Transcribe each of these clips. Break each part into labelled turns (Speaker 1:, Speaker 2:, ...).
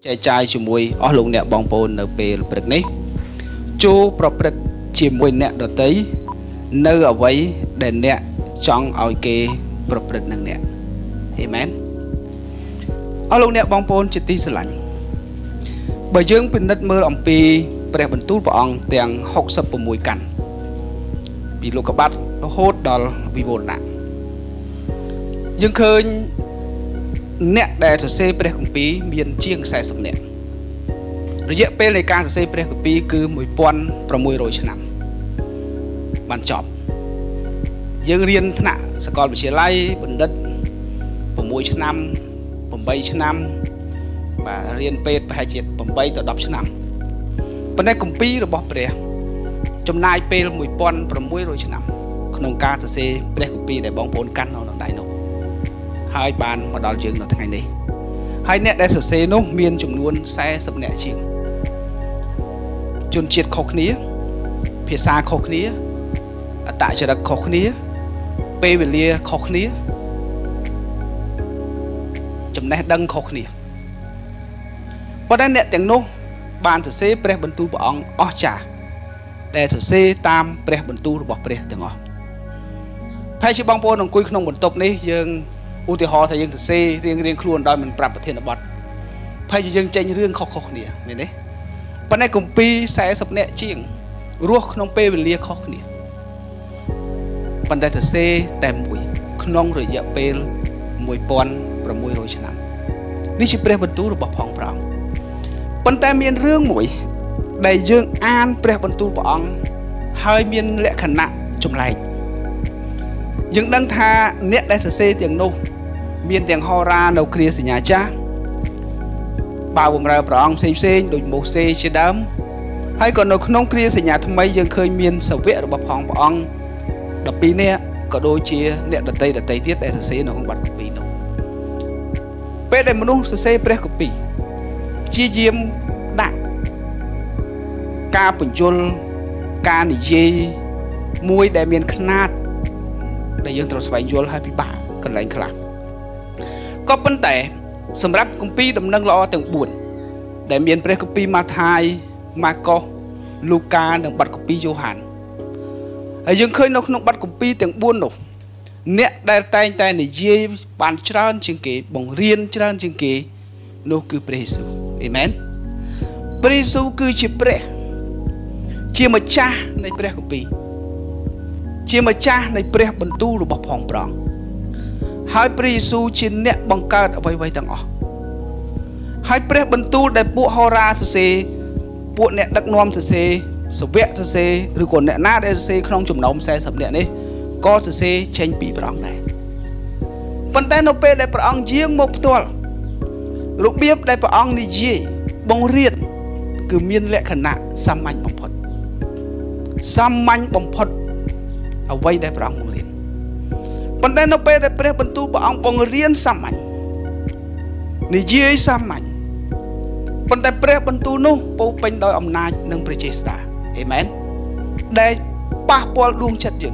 Speaker 1: ចែកចាយជាមួយអស់លោកអ្នកបងប្អូននៅពេលព្រឹកនេះចូលប្រព្រឹត្តជាមួយអ្នកដទៃនៅអ្វីដែលអ្នកចង់ឲ្យគេប្រព្រឹត្តនឹងអ្នកអេមែនអស់លោកអ្នកបងប្អូនជាទីស្រឡាញ់បើយើងពិនិត្យមើលអំពីព្រះបន្ទូលព្រះអង្គទាំង66កាន់ពីលោកកបាត់រហូតដល់វិវរណៈយើងឃើញអ្នកដែលសរសេរព្រះគម្ពីរមានជាង40នាក់រយៈពេលនៃការសរសេរព្រះគម្ពីរគឺ1600ឆ្នាំបានចប់យើងរៀនថ្នាក់សាកលវិទ្យាល័យបណ្ឌិត6ឆ្នាំ8ឆ្នាំបាទរៀនពេទ្យប្រហែលជា8ទៅ10ឆ្នាំប៉ុន្តែគម្ពីររបស់ព្រះចំណាយពេល1600ឆ្នាំក្នុងការសរសេរព្រះគម្ពីរដែលបងប្អូនកាន់នៅដៃនោះហើយបានមកដល់យើងនៅថ្ងៃនេះហើយអ្នកដែលសរសេរនោះមានចំនួន40នាក់ជាងជនជាតិខុសគ្នាភាសាខុសគ្នាអត្តចរិតខុសគ្នាពេលវេលាខុសគ្នាចំណេះដឹងខុសគ្នាប៉ុន្តែអ្នកទាំងនោះបានសរសេរព្រះបន្ទូលព្រះអង្គអស្ចារ្យដែលសរសេរតាមព្រះបន្ទូលរបស់ព្រះទាំងអស់ហើយជាបងប្អូនអង្គុយក្នុងបន្ទប់នេះយើងឧទាហរណ៍ថាយើងសរសេររៀងខ្លួនដោយមិនប្រាប់ប្រធានបទហើយយើងចេញរឿងខុសគ្នាមែនទេប៉ុន្តែគម្ពីរ40នាក់ជាងរស់ក្នុងពេលវេលាខុសគ្នាប៉ុន្តែសរសេរតែមួយក្នុងរយៈពេល1600ឆ្នាំនេះជាព្រះបន្ទូលរបស់ផងព្រះអង្គប៉ុន្តែមានរឿងមួយដែលយើងអានព្រះបន្ទូលព្រះអង្គហើយមានលក្ខណៈចម្លែកយើងដឹងថាអ្នកដែលសរសេរទាំងនោះមានទាំងហោរានៅគ្រាសញ្ញាចាស់បាវបម្រើព្រះអង្គផ្សេងដូចម៉ូសេជាដើមហើយក៏នៅក្នុងគ្រាសញ្ញាថ្មីយើងឃើញមានសាវករបស់ផងព្រះអង្គ12នាក់ក៏ដូចជាអ្នកដតីទៀតដែលសរសេរនៅក្នុងបទគម្ពីរនោះពេលដែលមនុស្សសរសេរព្រះគម្ពីរព្យាយាមដាក់ការបញ្យលការនិយាយមួយដែលមានຂ្នាតដែលយើងត្រូវស្វែងយល់ឲ្យពិបាកកន្លែងខ្លះក៏ប៉ុន្តែសម្រាប់គម្ពីរដំណឹងល្អទាំង4ដែលមានព្រះគម្ពីរម៉ាថាយម៉ាកុសលូកានិងបទគម្ពីរយ៉ូហានហើយយើងឃើញនៅក្នុងបទគម្ពីរទាំង4នោះអ្នកដែលតែងតែនិយាយបានច្រើនជាងគេបង្រៀនច្រើនជាងគេនោះគឺព្រះយេស៊ូវអេមែនព្រះយេស៊ូវគឺជាព្រះជាម្ចាស់នៃព្រះគម្ពីរជាម្ចាស់នៃព្រះបន្ទូលរបស់ផងព្រះអង្គហើយព្រះយេស៊ូវជាអ្នកបង្កើតអ្វីៗទាំងអស់ហើយព្រះបន្ទូលដែលពួកហោរាសរសេរពួកអ្នកដឹកនាំសរសេរសាវកសរសេរឬក៏អ្នកណាដែលសរសេរក្នុងចំណោម40នាក់នេះក៏សរសេរចេញពីព្រះអង្គដែរប៉ុន្តែនៅពេលដែលព្រះអង្គយាងមកផ្ទាល់របៀបដែលព្រះអង្គនិយាយបង្រៀនគឺមានលក្ខណៈសាមញ្ញបំផុតអ្វីដែលព្រះអង្គបង្រៀនប៉ុន្តែនៅពេលដែលព្រះបន្ទូលព្រះអង្គបង្រៀនសាមញ្ញនិយាយសាមញ្ញប៉ុន្តែព្រះបន្ទូលនោះពោពេញដោយអំណាចនិងព្រះចេស្តាអេមែនដែលប៉ះពាល់ដួងចិត្តយើង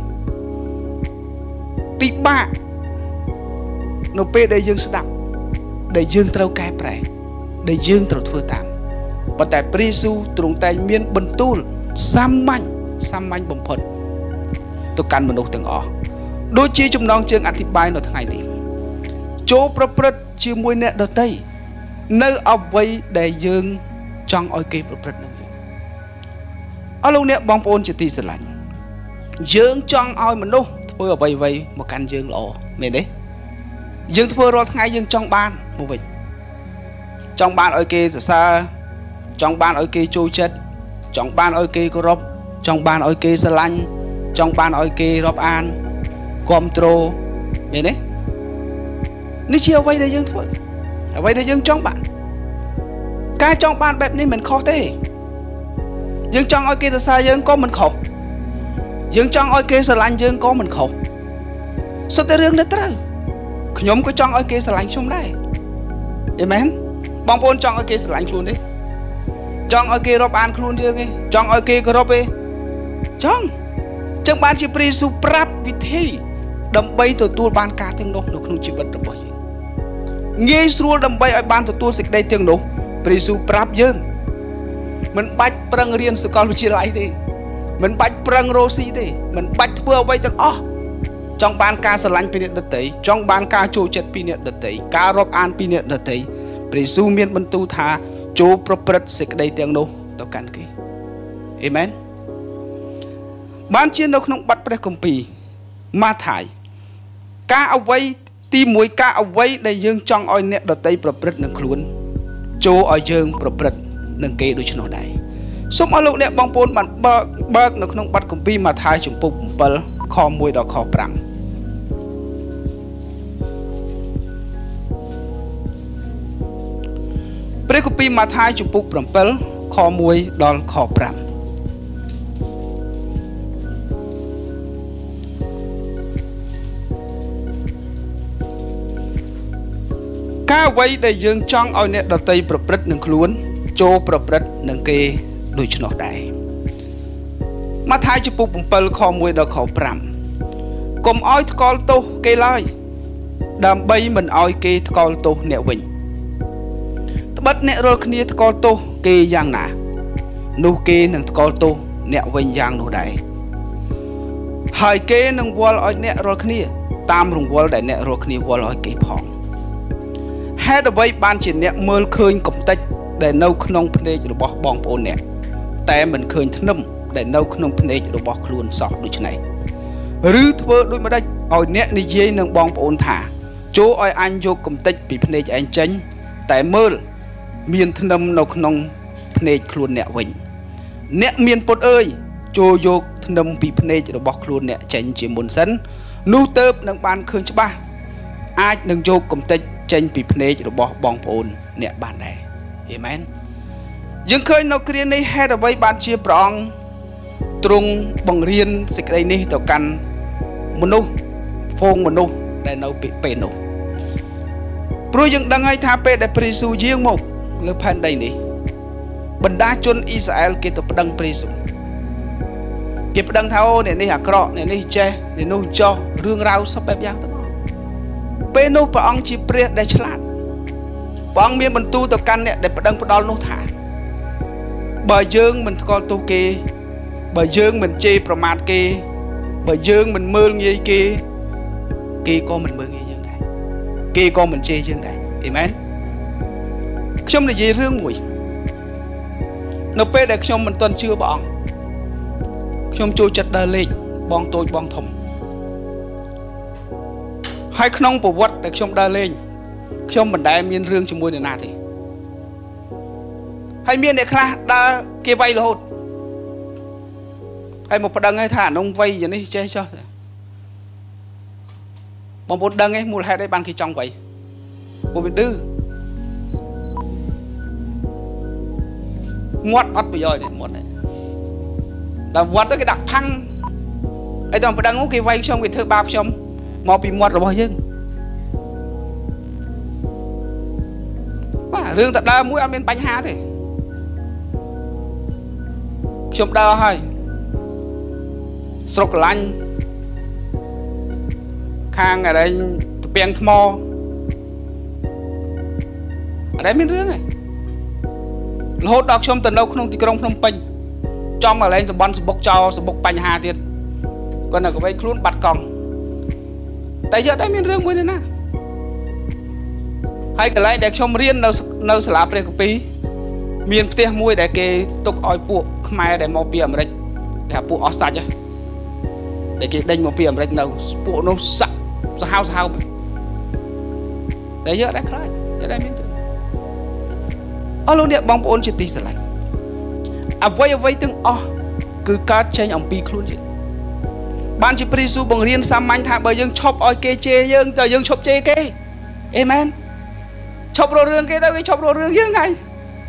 Speaker 1: ពិបាកនៅពេលដែលយើងស្ដាប់ដែលយើងត្រូវកែប្រែដែលយើងត្រូវធ្វើតាមប៉ុន្តែព្រះយេស៊ូវទ្រង់តែងមានបន្ទូលសាមញ្ញបំផុតទៅកាន់មនុស្សទាំងអស់ដូចជាចំណងជើងអធិប្បាយនៅថ្ងៃនេះចូលប្រព្រឹត្តជាមួយអ្នកដទៃនៅអ្វីដែលយើងចង់ឲ្យគេប្រព្រឹត្តនឹងយើងអស់លោកអ្នកបងប្អូនជាទីស្រឡាញ់យើងចង់ឲ្យមនុស្សធ្វើអ្វីមកកាន់យើងល្អមែនទេយើងធ្វើរាល់ថ្ងៃយើងចង់បានមកវិញចង់បានឲ្យគេសរសើរចង់បានឲ្យគេចូលចិត្តចង់បានឲ្យគេគោរពចង់បានឲ្យគេស្រឡាញ់ចង់បានឲ្យគេរាប់អានគាំទ្រមែនទេនេះជាអ្វីដែលយើងធ្វើអ្វីដែលយើងចង់បានការចង់បានបែបនេះមិនខុសទេយើងចង់ឲ្យគេសរសើរយើងក៏មិនខុសយើងចង់ឲ្យគេស្រឡាញ់យើងក៏មិនខុសសុទ្ធតែរឿងដែលត្រូវខ្ញុំក៏ចង់ឲ្យគេស្រឡាញ់ខ្ញុំដែរអេមែនបងប្អូនចង់ឲ្យគេស្រឡាញ់ខ្លួនទេចង់ឲ្យគេរាប់អានខ្លួនយើងទេចង់ឲ្យគេគោរពទេចង់ចឹងបានជាព្រះយេស៊ូវប្រាប់វិធីដើម្បីទទួលបានការទាំងនោះនៅក្នុងជីវិតរបស់យើងងាយស្រួលដើម្បីឲ្យបានទទួលសេចក្តីទាំងនោះព្រះយេស៊ូវប្រាប់យើងមិនបាច់ប្រឹងរៀនសាកលវិទ្យាល័យទេមិនបាច់ប្រឹងរកស៊ីទេមិនបាច់ធ្វើអ្វីទាំងអស់ចង់បានការស្រឡាញ់ពីអ្នកដទៃចង់បានការចូលចិត្តពីអ្នកដទៃការរាប់អានពីអ្នកដទៃព្រះយេស៊ូវមានបន្ទូលថាចូលប្រព្រឹត្តសេចក្តីទាំងនោះទៅកាន់គេអេមែនបានជានៅក្នុងបទព្រះគម្ពីរម៉ាថាយការអ្វីទី1ការអ្វីដែលយើងចង់ឲ្យអ្នកដទៃប្រព្រឹត្តនឹងខ្លួនចូលឲ្យយើងប្រព្រឹត្តនឹងគេដូច្នោះដែរសូមឲ្យលោកអ្នកបងប្អូនបានបើកនៅក្នុងបទគម្ពីរម៉ាថាយជំពូក7ខ1ដល់ខ5ព្រះគម្ពីរម៉ាថាយជំពូក7ខ1ដល់ខ5ការអ្វីដែលយើងចង់ឲ្យអ្នកដទៃប្រព្រឹត្តនឹងខ្លួនចូលប្រព្រឹត្តនឹងគេដូច្នោះដែរម៉ាថាយជំពូក7ខ1ដល់ខ5កុំឲ្យថ្កល់ទោសគេឡើយដើម្បីមិនឲ្យគេថ្កល់ទោសអ្នកវិញត្បិតអ្នករាល់គ្នាថ្កល់ទោសគេយ៉ាងណានោះគេនឹងថ្កល់ទោសអ្នកវិញយ៉ាងនោះដែរហើយគេនឹងវាល់ឲ្យអ្នករាល់គ្នាតាមរង្វាល់ដែលអ្នករាល់គ្នាវាល់ឲ្យគេផងហេតុអ្វីបានជាអ្នកមើលឃើញកំតិចដែលនៅក្នុងភ្នែករបស់បងប្អូនអ្នកតែមិនឃើញធ្នឹមដែលនៅក្នុងភ្នែករបស់ខ្លួនសោះដូច្នេះឬធ្វើដូចម្ដេចឲ្យអ្នកនិយាយនឹងបងប្អូនថាចូលឲ្យអញយកកំតិចពីភ្នែកឯងចេញតែមើលមានធ្នឹមនៅក្នុងភ្នែកខ្លួនអ្នកវិញអ្នកមានពុតអើយចូលយកធ្នឹមពីភ្នែករបស់ខ្លួនអ្នកចេញជាមុនសិននោះទើបនឹងបានឃើញច្បាស់អាចនឹងយកកំតិចចេញពីភ្នែករបស់បងប្អូនអ្នកបានដែរអេមែនយើងឃើញនៅគ្រានេះហេតុអ្វីបានជាព្រះអង្គទ្រង់បង្រៀនសេចក្តីនេះទៅកាន់មនុស្សហ្វូងមនុស្សដែលនៅពេលនោះព្រោះយើងដឹងហើយថាពេលដែលព្រះយេស៊ូវយាងមកលើផែនដីនេះបណ្ដាជនអ៊ីស្រាអែលគេទៅប្តឹងព្រះយេស៊ូវគេប្តឹងថាអូអ្នកនេះអាក្រក់អ្នកនេះចេះអ្នកនោះចោះរឿងរ៉ាវសពបែបយ៉ាងទាំងអស់ពេលនោះព្រះអង្គជាព្រះដែលឆ្លាតព្រះអង្គមានបន្ទូលទៅកាន់អ្នកដែលប្តឹងផ្ដាល់នោះថាបើយើងមិនថ្កល់ទោសគេបើយើងមិនជេរប្រមាថគេបើយើងមិនមើលងាយគេគេក៏មិនមើលងាយយើងដែរគេក៏មិនជេរយើងដែរអេមែនខ្ញុំនិយាយរឿងមួយនៅពេលដែលខ្ញុំមិនទាន់ជឿព្រះអង្គខ្ញុំចូលចិត្តដើរលេងបងតូចបងធំហើយក្នុងប្រវត្តិដែលខ្ញុំដើរលេងខ្ញុំមិនដែលមានរឿងជាមួយនរណាទេហើយមានអ្នកខ្លះដើរគេវាយរហូតហើយមកប្តឹងឲ្យថាអានោះវាយយ៉ាងនេះចេះចោះបងប្អូនដឹងឯងមូលហេតុអីបានគេចង់វាយពួកវាឌឺមាត់អត់ប្រយោជន៍ទេមាត់ដល់មាត់ទៅគេដាក់ផាំងអីដល់ប្តឹងគេវាយខ្ញុំគេធ្វើបាបខ្ញុំមកពីមាត់របស់យើងបាទរឿងតដើរមួយអត់មានបញ្ហាទេខ្ញុំដើរហើយស្រុកកលាញ់ខាងអរិញទំពាំងថ្មអរិញមានរឿងឯងរហូតដល់ខ្ញុំទៅនៅក្នុងទីក្រុងភ្នំពេញចំកន្លែងតំបន់សបុកចោលសបុកបញ្ហាទៀតគាត់នៅកវែងខ្លួនបាត់កង់តែយកដែរមានរឿងមួយនេះណាហើយកន្លែងដែលខ្ញុំរៀននៅសាលាព្រះគម្ពីរមានផ្ទះមួយដែលគេទុកឲ្យពួកខ្មែរដែលមកពីអាមេរិកដែលពួកអស់សាច់ដែលគេដេញមកពីអាមេរិកនៅពួកនោះសាក់សាហាវតែយកដែរខ្លាចយកដែរមានរឿងអស់លោកអ្នកបងប្អូនជាទីស្រឡាញ់អ្វីទាំងអស់គឺកើតចេញអំពីខ្លួនយើងបានជាព្រះយេស៊ូវបង្រៀនសាមញ្ញថាបើយើងឈប់ឲ្យគេជេរយើងតើយើងឈប់ជេរគេអេមែនឈប់រករឿងគេទៅគេឈប់រករឿងយើងហើយ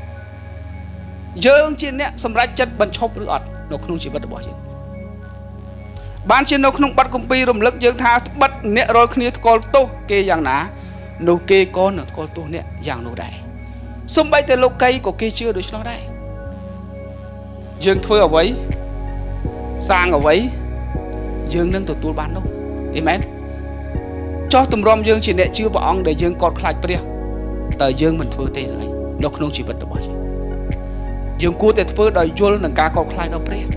Speaker 1: យើងជាអ្នកសម្រេចចិត្តបញ្ឈប់ឬអត់នៅក្នុងជីវិតរបស់យើងបានជានៅក្នុងបទគម្ពីររំលឹកយើងថាត្បិតអ្នករាល់គ្នាថ្កល់ទោសគេយ៉ាងណានោះគេក៏នឹងថ្កល់ទោសអ្នកយ៉ាងនោះដែរសូម្បីតែលោកីក៏គេជឿដូច្នោះដែរយើងធ្វើអ្វីសាងអ្វីយើងនឹងទទួលបាននោះអេមែនចោះទម្រាំយើងជាអ្នកជឿព្រះអង្គដែលយើងកត់ខ្លាចព្រះតើយើងមិនធ្វើទេឬអីនៅក្នុងជីវិតរបស់យើងយើងគួរតែធ្វើដោយយល់នឹងការកោតខ្លាចដល់ព្រះ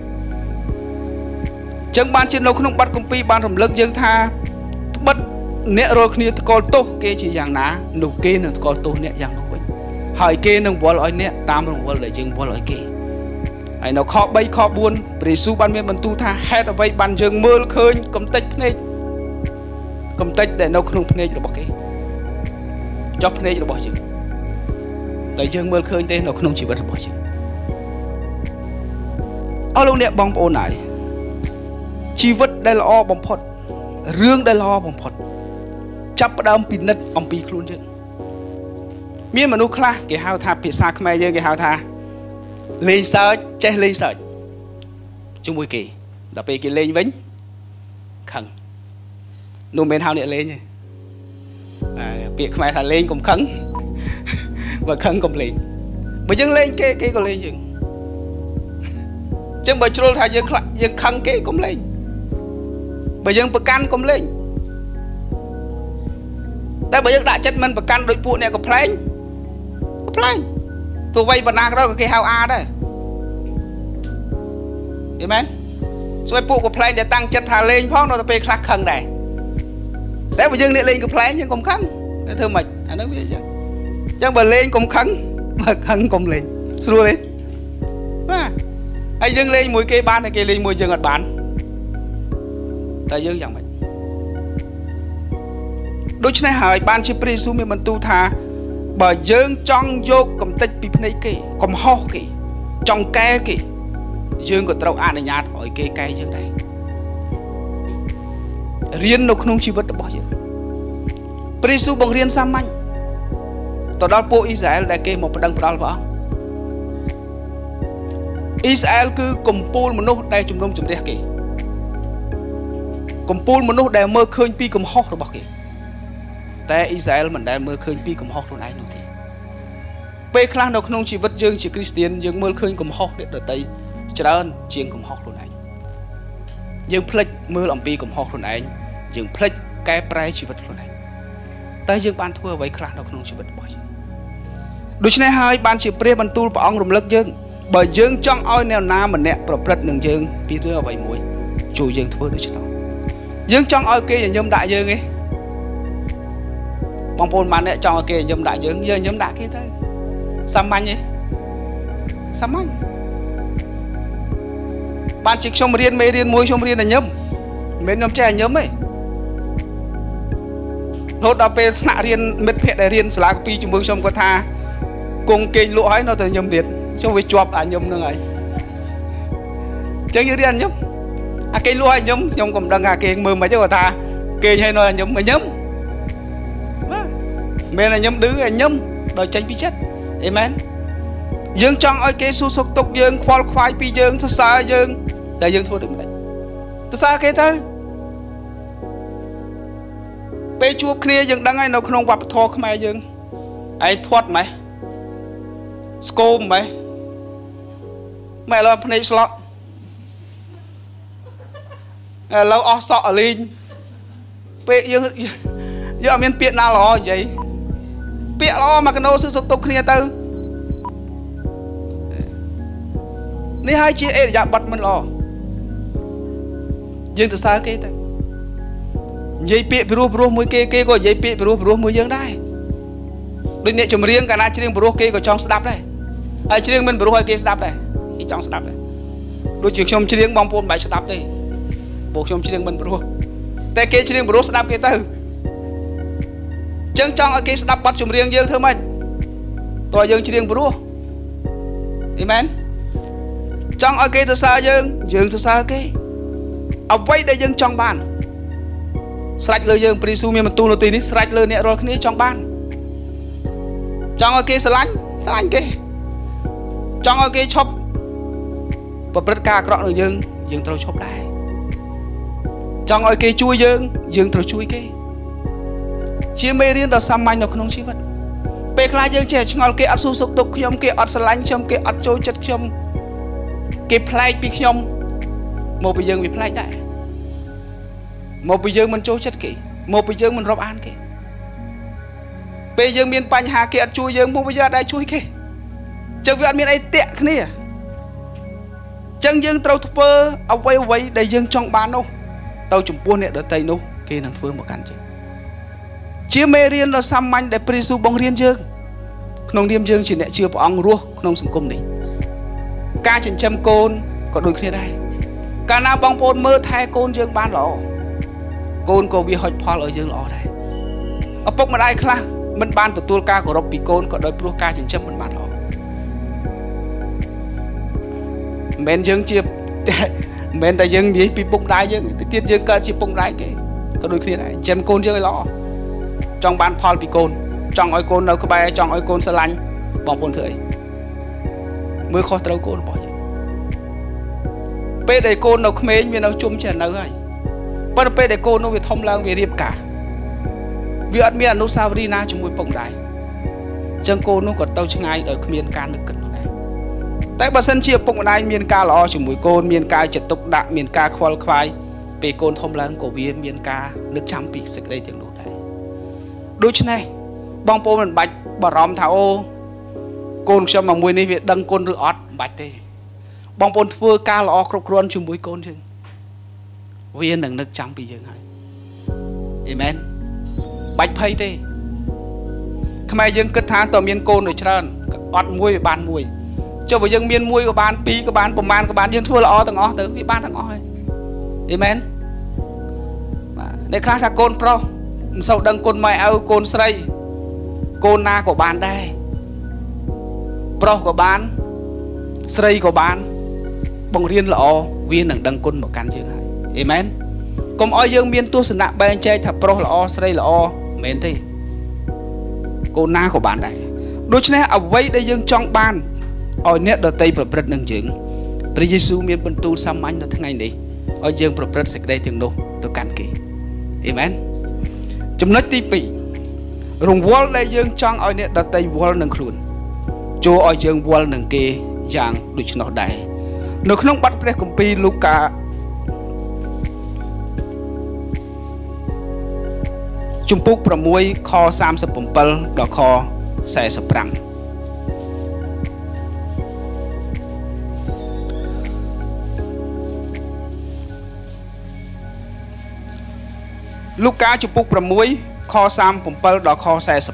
Speaker 1: ចឹងបានជានៅក្នុងបទគម្ពីរបានរំលឹកយើងថាត្បិតអ្នករាល់គ្នាថ្កល់ទោសគេជាយ៉ាងណានោះគេនឹងថ្កល់ទោសអ្នកយ៉ាងនោះវិញហើយគេនឹងវល់ឲ្យអ្នកតាមរង្វិលដែលយើងវល់ឲ្យគេហើយនៅខ3ខ4ព្រះយេស៊ូវបានមានបន្ទូលថាហេតុអ្វីបានយើងមើលឃើញកំទេចភ្នែកកំទេចដែលនៅក្នុងភ្នែករបស់គេចុះភ្នែករបស់យើងតែយើងមើលឃើញទេនៅក្នុងជីវិតរបស់យើងអស់លោកអ្នកបងប្អូនហើយជីវិតដែលល្អបំផុតរឿងដែលល្អបំផុតចាប់ផ្ដើមពិនិត្យអំពីខ្លួនយើងមានមនុស្សខ្លះគេហៅថាភាសាខ្មែរយើងគេហៅថាលេងសើចចេះលេងសើចជាមួយគេដល់ពេលគេលេងវិញខឹងនោះមិនមែនហៅអ្នកលេងទេពាក្យខ្មែរថាលេងកុំខឹងបើខឹងកុំលេងបើយើងលេងគេគេក៏លេងយើងចឹងបើជ្រុលថាយើងខឹងគេកុំលេងបើយើងប្រកាន់កុំលេងតែបើយើងដាក់ចិត្តមិនប្រកាន់ដោយពួកអ្នកកំ pl ែងទោះបីបណ្ណាក៏ដោយក៏គេហៅអាដែរឃើញមែនស្វ័យពួកកំ pl ែងដែលតាំងចិត្តថាលេងផងដល់ទៅពេលខ្លះខឹងដែរតែបើយើងអ្នកលេងកំ pl ែងយើងកុំខឹងតែធ្វើម៉េចអានោះវាអញ្ចឹងបើលេងកុំខឹងបើខឹងកុំលេងស្រួលទេបាទហើយយើងលេងមួយគេបានតែគេលេងមួយយើងអត់បានតែយើងយ៉ាងម៉េចដូច្នេះហើយបានជាព្រះយេស៊ូវមានបន្ទូលថាបើយើងចង់យកកំទេចពីភ្នែកគេកំហុសគេចង់កែគេយើងក៏ត្រូវអនុញ្ញាតឲ្យគេកែយើងដែររៀននៅក្នុងជីវិតរបស់យើងព្រះយេស៊ូវបង្រៀនសាមញ្ញទៅដល់ពួកអ៊ីស្រាអែលដែលគេមកប្តឹងផ្ដាល់ព្រះអង្គអ៊ីស្រាអែលគឺកំពូលមនុស្សដែលជំនុំជម្រះគេកំពូលមនុស្សដែលមើលឃើញពីកំហុសរបស់គេតែអ៊ីស្រាអែលមិនដែលមើលឃើញពីកំហុសខ្លួនឯងនោះទេពេលខ្លះនៅក្នុងជីវិតយើងជាគ្រីស្ទានយើងមើលឃើញកំហុសអ្នកដទៃច្រើនជាងកំហុសខ្លួនឯងយើងភ្លេចមើលអំពីកំហុសខ្លួនឯងយើងភ្លេចកែប្រែជីវិតខ្លួនឯងតែយើងបានធ្វើអ្វីខ្លះនៅក្នុងជីវិតរបស់យើងដូច្នេះហើយបានជាព្រះបន្ទូលព្រះអង្គរំលឹកយើងបើយើងចង់ឲ្យអ្នកណាម្នាក់ប្រព្រឹត្តនឹងយើងពីរឿងអ្វីមួយជួយយើងធ្វើដូច្នោះយើងចង់ឲ្យគេញញឹមដាក់យើងទេបងប្អូនបានអ្នកចង់ឲ្យគេញញឹមដាក់យើងញញឹមដាក់គេទៅសាមញ្ញទេសាមញ្ញបានជាខ្ញុំរៀនមេរៀនមួយខ្ញុំរៀនតែញឹមមិនមែនខ្ញុំចេះញញឹមទេរហូតដល់ពេលថ្នាក់រៀនមិត្តភ័ក្តិដែលរៀនសាលាកពីជាមួយខ្ញុំគាត់ថាគង់គេងលក់ហើយនៅតែញឹមទៀតខ្ញុំវាជាប់អាញឹមហ្នឹងហើយអញ្ចឹងយើងរៀនញឹមអាគេងលក់ឲ្យញឹមខ្ញុំក៏មិនដឹងថាគេមើលមិនទេគាត់ថាគេងឲ្យនៅញឹមមកញឹមបាទមិនមែនញឹមឌឺឲ្យញឹមដល់ចេញពីចិត្តអេមែនយើងចង់ឲ្យគេសួរសុខទុក្ខយើងខ្វល់ខ្វាយពីយើងសរសើរយើងតែយើងធ្វើដូចមិនសរសើរគេទៅពេលជួបគ្នាយើងដឹងហើយនៅក្នុងវប្បធម៌ខ្មែរយើងឯងធាត់ម៉េះស្គមម៉េះម៉ែឥឡូវភ្នែកស្លក់ឥឡូវអស់សក់អលីងពេលយើងអត់មានពាក្យណាល្អនិយាយពាក្យល្អមកកណោសួរសុខទុក្ខគ្នាទៅនេះហើយជាអេរយាប័តមិនល្អយើងទៅសើគេទៅនិយាយពាក្យពីរោះមួយគេក៏និយាយពាក្យពីរោះមួយយើងដែរដូចអ្នកចម្រៀងកាលណាច្រៀងពីរោះគេក៏ចង់ស្ដាប់ដែរហើយច្រៀងមិនពីរោះឲ្យគេស្ដាប់ដែរគេចង់ស្ដាប់ដែរដូចជាខ្ញុំច្រៀងបងប្អូនមិនបាច់ស្ដាប់ទេពួកខ្ញុំច្រៀងមិនពីរោះតែគេច្រៀងពីរោះស្ដាប់គេទៅចឹងចង់ឲ្យគេស្ដាប់បទចម្រៀងយើងធ្វើម៉េចតើយើងច្រៀងពីរោះអេមែនចង់ឲ្យគេសរសើរយើងសរសើរគេអ្វីដែលយើងចង់បានស្រេចលើយើងព្រះយេស៊ូវមានបន្ទូលនៅទីនេះស្រេចលើអ្នករាល់គ្នាចង់បានចង់ឲ្យគេស្រឡាញ់គេចង់ឲ្យគេឈប់ប្រព្រឹត្តការអាក្រក់នឹងយើងត្រូវឈប់ដែរចង់ឲ្យគេជួយយើងត្រូវជួយគេជាមេរៀនដ៏សាមញ្ញនៅក្នុងជីវិតពេលខ្លះយើងចេះឆ្ងល់គេអត់សួរសុខទុក្ខខ្ញុំគេអត់ស្រឡាញ់ខ្ញុំគេអត់ចូលចិត្តខ្ញុំគេប្លែកពីខ្ញុំមកពីយើងវាប្លែកដែរមកពីយើងមិនចូលចិត្តគេមកពីយើងមិនរាប់អានគេពេលយើងមានបញ្ហាគេអត់ជួយយើងមកពីយើងអត់ដែរជួយគេចឹងវាអត់មានអីតាក់គ្នាចឹងយើងត្រូវធ្វើអ្វីដែលយើងចង់បាននោះទៅចំពោះអ្នកដទៃនោះគេនឹងធ្វើមកកាន់យើងជាមេរៀនដ៏សាមញ្ញដែលព្រះយេស៊ូវបង្រៀនយើងក្នុងនាមយើងជាអ្នកជឿព្រះអង្គរស់ក្នុងសង្គមនេះការចិញ្ចឹមកូនក៏ដូចគ្នាដែរកាលណាបងប្អូនមើលថែកូនយើងបានល្អកូនក៏វាហុចផលឲ្យយើងល្អដែរឪពុកម្ដាយខ្លះមិនបានទទួលការគោរពពីកូនក៏ដោយព្រោះការចិញ្ចឹមមិនបានល្អមិនយើងជាមិនតែយើងនិយាយពីពុកម្ដាយយើងទៅទៀតយើងកើតជាពុកម្ដាយគេក៏ដូចគ្នាដែរចិញ្ចឹមកូនយើងឲ្យល្អចង់បានផលពីកូនចង់ឲ្យកូននៅក្បែរចង់ឲ្យកូនស្រឡាញ់បងប្អូនធ្វើអីមើលខុសត្រូវកូនរបស់យើងពេលដែលកូននៅក្មេងវានៅជុំចេះនៅហើយប៉ុន្តែពេលដែលកូននោះវាធំឡើងវារៀបការវាអត់មានអនុស្សាវរីយ៍ណាជាមួយពុកម្ដាយអញ្ចឹងកូននោះក៏ទៅឆ្ងាយដោយគ្មានការនឹកគិតនោះដែរតែបើសិនជាពុកម្ដាយមានការល្អជាមួយកូនមានការចិត្តទុកដាក់មានការខ្វល់ខ្វាយពេលកូនធំឡើងក៏វាមានការនឹកចាំពីសេចក្តីទាំងនោះដែរដូច្នេះបងប្អូនមិនបាច់បារម្ភថាអូកូនខ្ញុំមកមួយនេះវាដឹងគុណឬអត់មិនបាច់ទេបងប្អូនធ្វើការល្អគ្រប់គ្រាន់ជាមួយកូនយើងវានឹងនឹកចាំពីយើងហើយអេមែនបាច់ភ័យទេខ្មែរយើងគិតថាតើមានកូនដូចច្រើនអត់មួយវាបានមួយចុះបើយើងមានមួយក៏បានពីរក៏បានប្រមាណក៏បានយើងធ្វើល្អទាំងអស់ទៅវាបានទាំងអស់ហើយអេមែនបាទអ្នកខ្លះថាកូនប្រុសមិនសូវដឹងគុណម៉ែឪកូនស្រីកូនណាក៏បានដែរប្រុសក៏បានស្រីក៏បានបង្រៀនល្អវានឹងដឹងគុណមកកាន់យើងហើយអេមែនកុំឲ្យយើងមានទស្សនៈបែងចែកថាប្រុសល្អស្រីល្អមិនមែនទេកូនណាក៏បានដែរដូច្នេះអ្វីដែលយើងចង់បានឲ្យអ្នកដទៃប្រព្រឹត្តនឹងយើងព្រះយេស៊ូវមានបន្ទូលសាមញ្ញនៅថ្ងៃនេះឲ្យយើងប្រព្រឹត្តសេចក្តីទាំងនោះទៅកាន់គេអេមែនចំណុចទី2រង្វល់ដែលយើងចង់ឲ្យអ្នកដទៃវល់នឹងខ្លួនចូលឲ្យយើងវល់នឹងគេយ៉ាងដូច្នោះដែរនៅក្នុងបទព្រះគម្ពីរលូកាជំពូក6ខ37ដល់ខ45លូកាជំពូក6ខ37ដល់ខ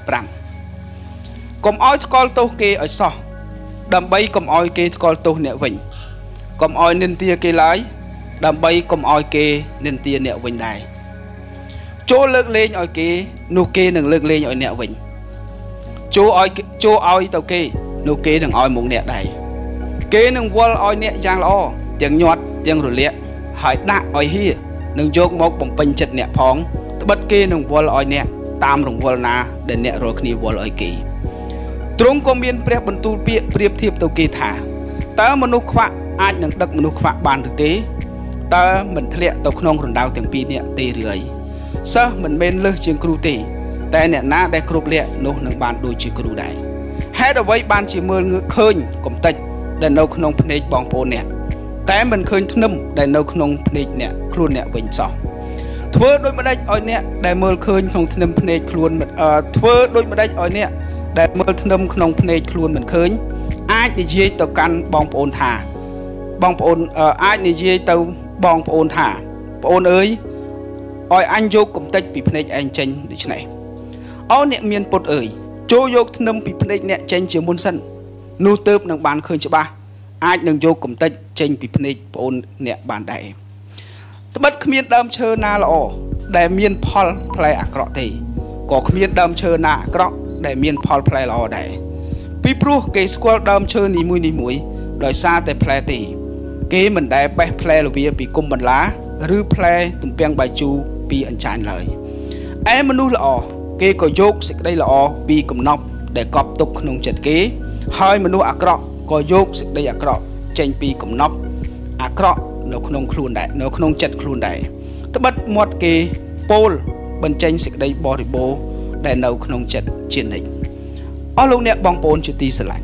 Speaker 1: 45កុំឲ្យថ្កល់ទោសគេឲ្យសោះដើម្បីកុំឲ្យគេថ្កល់ទោសអ្នកវិញកុំឲ្យនិន្ទាគេឡើយដើម្បីកុំឲ្យគេនិន្ទាអ្នកវិញដែរចូលលើកលែងឲ្យគេនោះគេនឹងលើកលែងឲ្យអ្នកវិញចូលឲ្យទៅគេនោះគេនឹងឲ្យមកអ្នកដែរគេនឹងវល់ឲ្យអ្នកយ៉ាងល្អទាំងញាត់ទាំងរលាកហើយដាក់ឲ្យហៀនឹងយកមកបំពេញចិត្តអ្នកផងត្បិតគេនឹងវល់ឲ្យអ្នកតាមរង្វល់ណាដែលអ្នករាល់គ្នាវល់ឲ្យគេទ្រង់ក៏មានព្រះបន្ទូលពាក្យប្រៀបធៀបទៅគេថាតើមនុស្សខ្វាក់អាចនឹងដឹកមនុស្សខ្វាក់បានឬទេតើមិនធ្លាក់ទៅក្នុងរណ្ដៅទាំងពីរនាក់ទេឬអីសិស្សមិនមែនលើសជាងគ្រូទេតែអ្នកណាដែលគ្រប់លក្ខនោះនឹងបានដូចជាគ្រូដែរហេតុអ្វីបានជាមើលឃើញកំតិចដែលនៅក្នុងភ្នែកបងប្អូនអ្នកតែមិនឃើញធ្នឹមដែលនៅក្នុងភ្នែកអ្នកខ្លួនអ្នកវិញសោះធ្វើដូចម្ដេចឲ្យអ្នកដែលមើលឃើញក្នុងធ្នឹមភ្នែកខ្លួនធ្វើដូចម្ដេចឲ្យអ្នកដែលមើលធ្នឹមក្នុងភ្នែកខ្លួនមិនឃើញអាចនិយាយទៅកាន់បងប្អូនថាបងប្អូនអាចនិយាយទៅបងប្អូនថាប្អូនអើយឲ្យអញយកកំតិចពីភ្នែកឯងចេញដូច្នេះអូអ្នកមានពុតអើយចូលយកធ្នឹមពីភ្នែកអ្នកចេញជាមុនសិននោះទើបនឹងបានឃើញច្បាស់អាចនឹងយកកំតិចចេញពីភ្នែកប្អូនអ្នកបានដែរត្បិតគ្មានដើមឈើណាល្អដែលមានផលផ្លែអាក្រក់ទេក៏គ្មានដើមឈើណាអាក្រក់ដែលមានផលផ្លែល្អដែរពីព្រោះគេស្គាល់ដើមឈើនីមួយៗដោយសារតែផ្លែទេគេមិនដែលបេះផ្លែល្វាពីគុម្បន្លាឬផ្លែទំពាំងបាយជូរពីអញ្ចាញឡើយឯមនុស្សល្អគេក៏យកសេចក្តីល្អពីកំណប់ដែលកប់ទុកក្នុងចិត្តគេហើយមនុស្សអាក្រក់ក៏យកសេចក្តីអាក្រក់ចេញពីកំណប់អាក្រក់នៅក្នុងខ្លួនដែរនៅក្នុងចិត្តខ្លួនដែរត្បិតមាត់គេពោលបញ្ចេញសេចក្តីបរិបូរណ៍ដែលនៅក្នុងចិត្តជានិច្ចអស់លោកអ្នកបងប្អូនជាទីស្រឡាញ់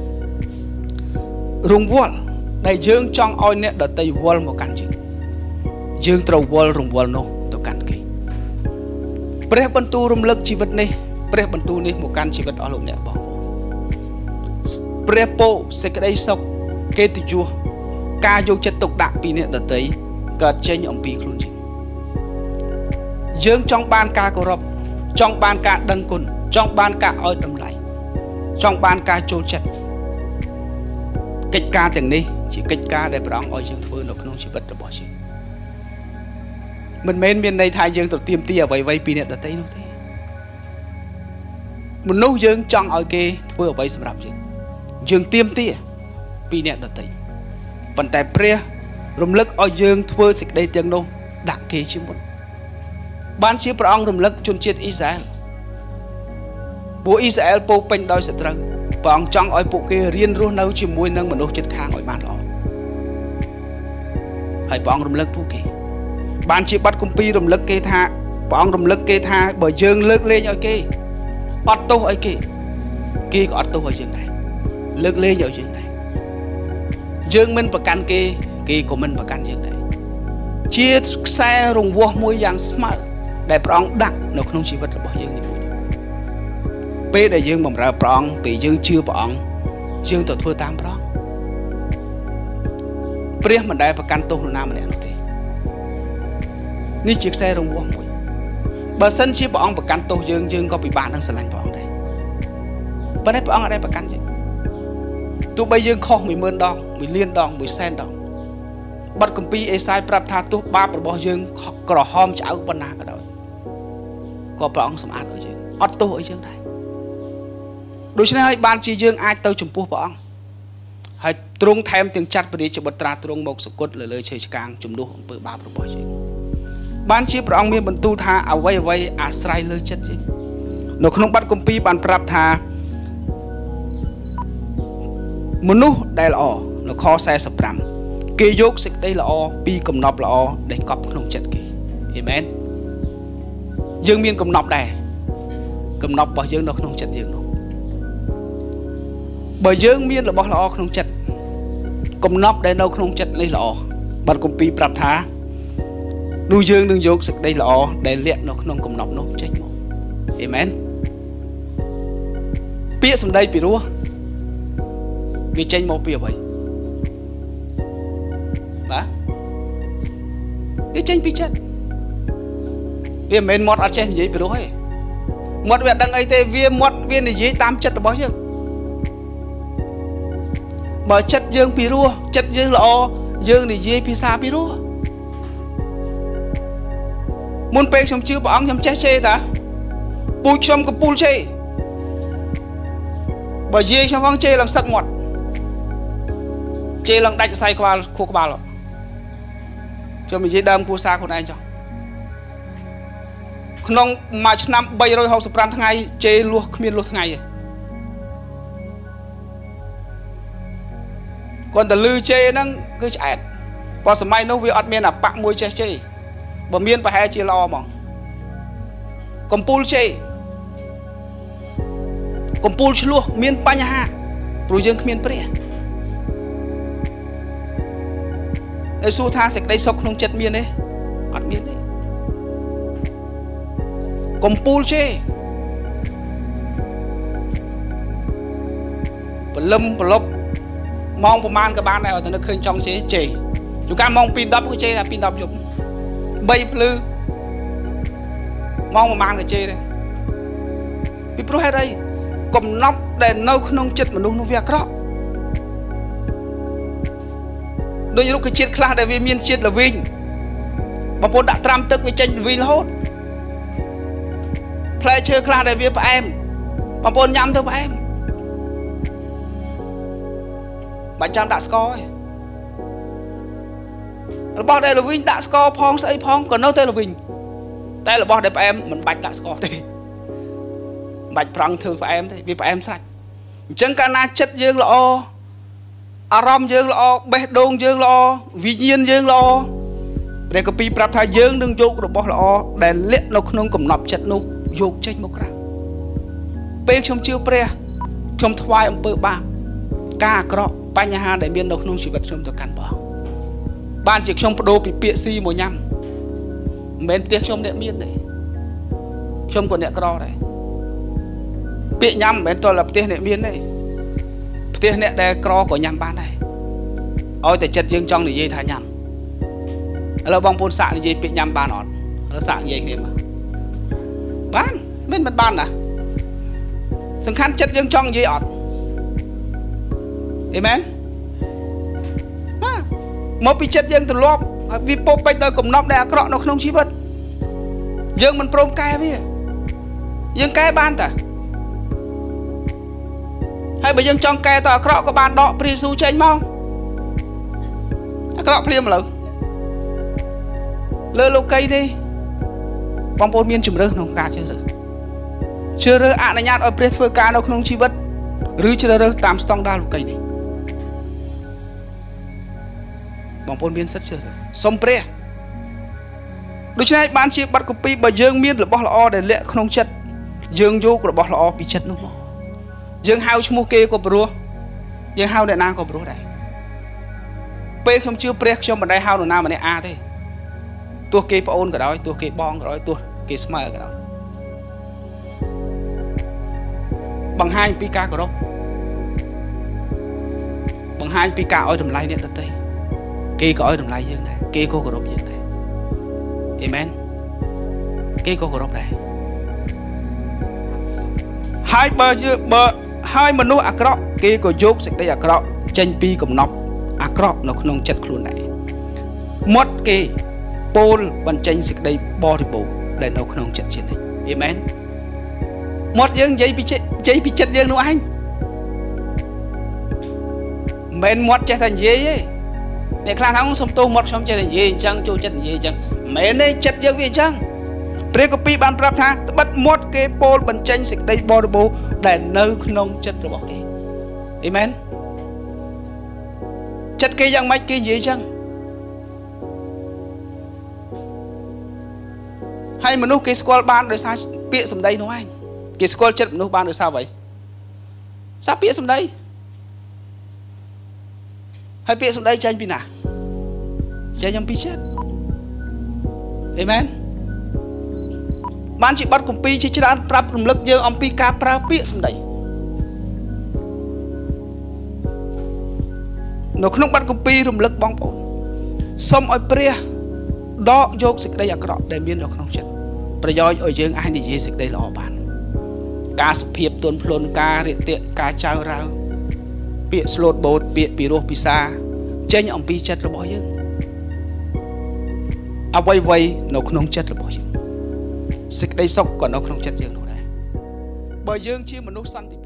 Speaker 1: រង្វល់ដែលយើងចង់ឲ្យអ្នកដទៃវល់មកកាន់យើងត្រូវវល់រង្វល់នោះទៅកាន់គេព្រះបន្ទូលរំលឹកជីវិតនេះព្រះបន្ទូលនេះមកកាន់ជីវិតអស់លោកអ្នកបងប្អូនព្រះពរសេចក្តីសុខកិត្តិយសការយកចិត្តទុកដាក់ពីអ្នកដទៃកើតចេញអំពីខ្លួនយើងចង់បានការគោរពចង់បានការដឹងគុណចង់បានការឲ្យតម្លៃចង់បានការចូលចិត្តកិច្ចការទាំងនេះជាកិច្ចការដែលព្រះអង្គឲ្យយើងធ្វើនៅក្នុងជីវិតរបស់យើងមិនមែនមានន័យថាយើងទៅទាមទារអ្វីៗពីអ្នកដទៃនោះទេមនុស្សយើងចង់ឲ្យគេធ្វើអ្វីសម្រាប់យើងទាមទារពីអ្នកដទៃប៉ុន្តែព្រះរំលឹកឲ្យយើងធ្វើសេចក្តីទាំងនោះដាក់គេជាមុនបានជាព្រះអង្គរំលឹកជនជាតិអ៊ីស្រាអែលពួកអ៊ីស្រាអែលពោពេញដោយសត្រូវព្រះអង្គចង់ឲ្យពួកគេរៀនរស់នៅជាមួយនឹងមនុស្សជិតខាងឲ្យបានល្អហើយព្រះអង្គរំលឹកពួកគេបានជាបទគម្ពីររំលឹកគេថាព្រះអង្គរំលឹកគេថាបើយើងលើកលែងឲ្យគេអត់ទោសឲ្យគេក៏អត់ទោសឲ្យយើងដែរលើកលែងឲ្យយើងដែរយើងមិនប្រកាន់គេក៏មិនប្រកាន់យើងដែរជាខ្សែរង្វាស់មួយយ៉ាងស្មើដែលព្រះអង្គដាក់នៅក្នុងជីវិតរបស់យើងនេះមួយពេលដែលយើងបម្រើព្រះអង្គពេលយើងជឿព្រះអង្គយើងទៅធ្វើតាមព្រះអង្គព្រះមិនដែលប្រកាន់ទោសនរណាម្នាក់នោះទេនេះជាខ្សែរង្វាស់មួយបើសិនជាព្រះអង្គប្រកាន់ទោសយើងក៏ពិបាកនឹងស្រឡាញ់ព្រះអង្គដែរប៉ុន្តែព្រះអង្គអត់ដែលប្រកាន់យើងទោះបីយើងខុស 10000 ដង 1 លានដង 100,000 ដងបទគម្ពីរអេសាយប្រាប់ថាទោះបាបរបស់យើងក្រហមឆ្អៅប៉ុណ្ណាក៏ដោយក៏ព្រះអង្គសម្អាតឲ្យយើងអត់ទោសឲ្យយើងដែរដូច្នេះហើយបានជាយើងអាចទៅចំពោះព្រះអង្គហើយទ្រង់ថែមទាំងចាត់ព្រះរាជបុត្រាទ្រង់មកសគត់លើឈើឆ្កាងជំនួសអំពើបាបរបស់យើងបានជាព្រះអង្គមានបន្ទូលថាអ្វីអាស្រ័យលើចិត្តយើងនៅក្នុងបទគម្ពីរបានប្រាប់ថាមនុស្សដែលល្អនៅខ45គេយកសេចក្តីល្អពីកំណប់ល្អដែលកប់ក្នុងចិត្តគេអេមែនយើងមានកំណប់ដែរកំណប់របស់យើងនៅក្នុងចិត្តយើងនោះបើយើងមានរបស់ល្អក្នុងចិត្តកំណប់ដែលនៅក្នុងចិត្តនេះល្អបទគម្ពីរប្រាប់ថានោះយើងនឹងយកសេចក្តីល្អដែលលាក់នៅក្នុងកំណប់នោះចេញមកអេមែនពាក្យសម្ដីពីរោះវាចេញមកពីអ្វីបាទវាចេញពីចិត្តវាមិនមែនមាត់អត់ចេះនិយាយពីរោះទេមាត់វាអត់ដឹងអីទេមាត់វានិយាយតាមចិត្តរបស់យើងបើចិត្តយើងពីរោះចិត្តយើងល្អយើងនិយាយភាសាពីរោះមុនពេលខ្ញុំជឿព្រះអង្គខ្ញុំចេះជេរតាពូជខ្ញុំក៏ពូលជេរបើនិយាយខ្ញុំផងជេរឡើងសឹកមាត់ជេរឡើងដាច់ខ្សែក្បាលខួរក្បាលខ្ញុំនិយាយដើមគួរសារខ្លួនឯងចុះក្នុងមួយឆ្នាំ365ថ្ងៃជេរលួសគ្មានលួសថ្ងៃទេគាត់ទៅលឺជេរហ្នឹងគឺឆ្អែតព្រោះសម័យនោះវាអត់មានអាប៉ាក់មួយចេះជេរបើមានប្រហែលជាល្អហ្មងកំពូលជេរកំពូលឆ្លោះមានបញ្ហាព្រោះយើងគ្មានព្រះហើយសួរថាសេចក្តីសុខក្នុងចិត្តមានទេអត់មានទេកំពូលជេរព្រលឹមប្រឡប់ម៉ោងប្រហែលក៏បានដែរឲ្យតែនឹកឃើញចង់ជេរជេរជួនកាលម៉ោង 2:10 ក៏ជេរតែ 2:10 យប់ 3 ភ្លឺម៉ោងប្រហែលក៏ជេរដែរពីព្រោះហេតុអីកំណប់ដែលនៅក្នុងចិត្តមនុស្សនោះវាអាក្រក់ដូចរុក្ខជាតិខ្លះដែលវាមានជាតិល្វីងបងប្អូនដាក់ត្រាំទឹកវាចេញល្វីងរហូតផ្លែឈើខ្លះដែលវាផ្អែមបងប្អូនញ៉ាំទៅផ្អែមបាច់ចាំដាក់ស្ករទេរបស់ដែលល្វីងដាក់ស្ករផងស្អីផងក៏នៅតែល្វីងតែរបស់ដែលផ្អែមមិនបាច់ដាក់ស្ករទេមិនបាច់ប្រង់ធ្វើផ្អែមទេវាផ្អែមស្រាច់អញ្ចឹងកាលណាចិត្តយើងល្អអារម្មណ៍យើងល្អបេះដូងយើងល្អវិញ្ញាណយើងល្អព្រះគម្ពីរប្រាប់ថាយើងនឹងយករបស់ល្អដែលលាក់នៅក្នុងកំណប់ចិត្តនោះយកចេញមកក្រៅពេលខ្ញុំជឿព្រះខ្ញុំថ្វាយអំពើបាបការអាក្រក់បញ្ហាដែលមាននៅក្នុងជីវិតខ្ញុំទៅកាន់ព្រះអង្គបានជាខ្ញុំបដូរពីពាក្យស៊ីមកញ៉ាំមិនមែនផ្ទះខ្ញុំអ្នកមានទេខ្ញុំក៏អ្នកក្រដែរពាក្យញ៉ាំមិនមែនតើផ្ទះអ្នកមានទេផ្ទះអ្នកដែលក្រក៏ញ៉ាំបានដែរឲ្យតែចិត្តយើងចង់និយាយថាញ៉ាំឥឡូវបងប្អូនសាក់និយាយពាក្យញ៉ាំបានអត់ឥឡូវសាក់និយាយគ្នាមកបានមិនបានណាសំខាន់ចិត្តយើងចង់និយាយអត់អេមែនមកពីចិត្តយើងទម្លាប់វាពោពេញដោយកំណត់ដែលអាក្រក់នៅក្នុងជីវិតយើងមិនព្រមកែវាយើងកែបានតាហើយបើយើងចង់កែតអាក្រក់ក៏បានដកព្រះយេស៊ូវចេញមកអាក្រក់ភ្លាមឥឡូវលើលោកីនេះបងប្អូនមានជំរឿសក្នុងការជ្រើសរើសអនុញ្ញាតឲ្យព្រះធ្វើការនៅក្នុងជីវិតឬជ្រើសរើសតាមស្តង់ដារលោកីនេះបងប្អូនមានសិទ្ធិជ្រើសរើសសុំព្រះដូច្នេះបានជាបទគម្ពីរបើយើងមានរបស់ល្អដែលលាក់ក្នុងចិត្តយើងយករបស់ល្អពីចិត្តនោះមកយើងហៅឈ្មោះគេក៏ព្រោះយើងហៅអ្នកណាក៏ព្រោះដែរពេលខ្ញុំជឿព្រះខ្ញុំមិនដែលហៅនរណាម្នាក់អាទេទោះគេប្អូនក៏ដោយទោះគេបងក៏ដោយទោះគេស្មើក៏ដោយបង្ហាញពីការគោរពបង្ហាញពីការឲ្យតម្លៃអ្នកដទៃគេក៏ឲ្យតម្លៃយើងដែរគេក៏គោរពយើងដែរអេមែនគេក៏គោរពដែរហើយបើហើយមនុស្សអាក្រក់គេក៏យកសេចក្តីអាក្រក់ចេញពីកំណប់អាក្រក់នៅក្នុងចិត្តខ្លួនដែរមាត់គេពោលបញ្ចេញសេចក្តីបរិបូរណ៍ដែលនៅក្នុងចិត្តជានិច្ចអេមែនមាត់យើងនិយាយពីចិត្តយើងនោះឯងមិនមែនមាត់ចេះតែនិយាយទេអ្នកខ្លះថាសុំទោសមាត់ខ្ញុំចេះតែនិយាយអញ្ចឹងចូលចិត្តនិយាយអញ្ចឹងមិនមែនទេចិត្តយើងវាអញ្ចឹងព្រះគម្ពីរបានប្រាប់ថាត្បិតមាត់គេពោលបញ្ចេញសេចក្តីបរិបូរណ៍ដែលនៅក្នុងចិត្តរបស់គេអេមែនចិត្តគេយ៉ាងម៉េចគេនិយាយអញ្ចឹងហើយមនុស្សគេស្គាល់បានដោយសារពាក្យសម្ដីនោះឯងគេស្គាល់ចិត្តមនុស្សបានដោយសារអ្វីសារពាក្យសម្ដីហើយពាក្យសម្ដីចេញពីណាចេញអំពីចិត្តអេមែនបានជាបទគម្ពីរជាច្រើនប្រាប់រំលឹកយើងអំពីការប្រើពាក្យសម្ដីនៅក្នុងបទគម្ពីររំលឹកបងប្អូនសូមឲ្យព្រះដកយកសេចក្តីអាក្រក់ដែលមាននៅក្នុងចិត្តប្រយោជន៍ឲ្យយើងអាចនិយាយសេចក្តីល្អបានការសុភាពទន់ភ្លន់ការរាកទាក់ការចៅរាវពាក្យស្លូតបូតពាក្យពីរោះពិសាចេញអំពីចិត្តរបស់យើងអ្វីនៅក្នុងចិត្តរបស់យើងសេចក្តីសុខក៏នៅក្នុងចិត្តយើងនោះដែរបើយើងជាមនុស្សសន្តិភាព